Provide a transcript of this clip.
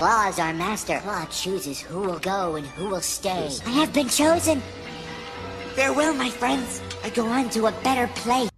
Claaw is our master. Claaw chooses who will go and who will stay. I have been chosen. Farewell, my friends. I go on to a better place.